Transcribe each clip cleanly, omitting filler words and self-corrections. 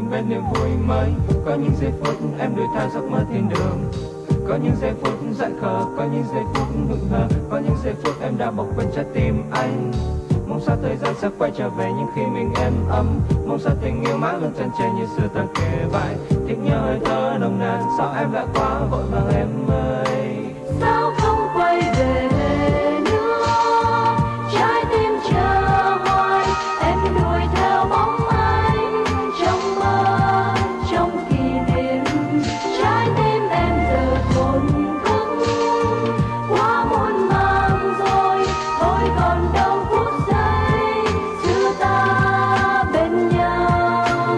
mình bên niềm vui mới. Có những giây phút em đuổi theo giấc mơ thiên đường, có những giây phút dại khờ, có những giây phút hững hờ, có những giây phút em đã bỏ quên trái tim anh. Mong sao thời gian sẽ quay trở về những khi mình êm ấm, mong sao tình yêu mãi luôn chăn trề như xưa ta kề vai. Thích nhớ hơi thở nồng nàn, sao em đã quá vội vàng em ơi. Sao không quay về nữa, trái tim chờ hoài, em đuổi theo bóng anh trong mơ, trong kỷ niệm. Trái tim em giờ thổn thức, quá muôn màng rồi, thôi còn đâu phút giây xưa ta bên nhau.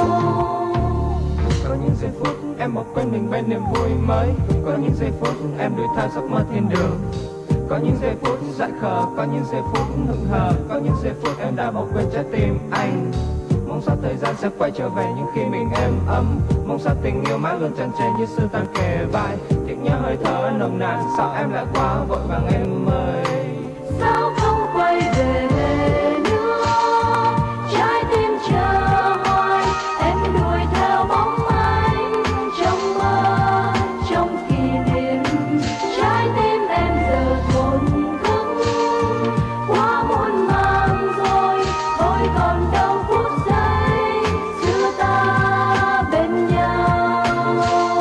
Có những giây phút em bỏ quên mình bên niềm vui mới, có những giây phút em đuổi theo giấc mơ thiên đường, có những giây phút dại khờ, có những giây phút hững hờ, có những giây phút em đã bỏ quên trái tim anh. Mong sao thời gian sẽ quay trở về những khi mình êm ấm, mong sao tình yêu mãi luôn chăn trề như xưa ta kề vai. Thích nhớ hơi thở nồng nàn, sao em lại quá vội vàng em ơi. Sao không quay về nữa, trái tim chờ hoài, em đuổi theo bóng anh trong mơ, trong kỷ niệm. Trái tim em giờ thổn thức, quá muôn màng rồi, thôi còn đâu phút giây xưa ta bên nhau.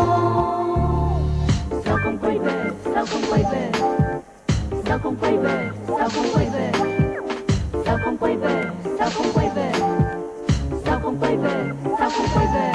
Sao không quay về, sao không quay về, sao không quay về, sao không quay về, sao không quay về, sao không quay về, sao không quay về, sao không quay về.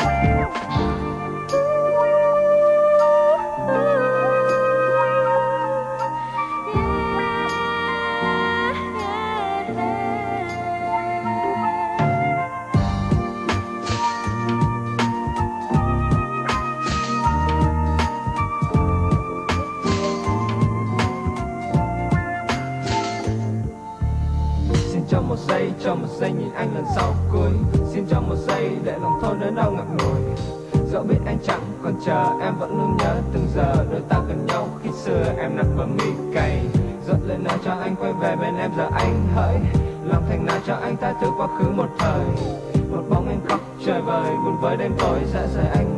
Cho một giây nhìn anh lần sau cuối, xin cho một giây để lòng thôi đớn đau ngậm ngùi. Dẫu biết anh chẳng còn chờ, em vẫn luôn nhớ từng giờ đôi ta gần nhau khi xưa em nằm bờ mi cay. Dẫu lên nào cho anh quay về bên em giờ anh hỡi, lòng thành nào cho anh tha thứ quá khứ một thời. Một bóng em khóc trời vời buồn với đêm tối dã rời anh